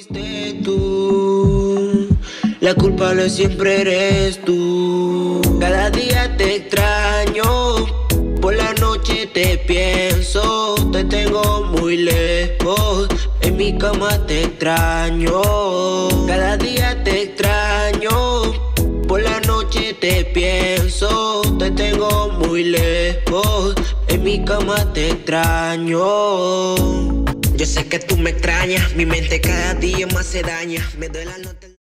fuiste tú, la culpable siempre eres tú. Cada día te extraño, por la noche te pienso, te tengo muy lejos, en mi cama te extraño. Cada día te extraño, por la noche te pienso, te tengo muy lejos, en mi cama te extraño. Yo sé que tú me extrañas, mi mente cada día más se daña, me duele la nota.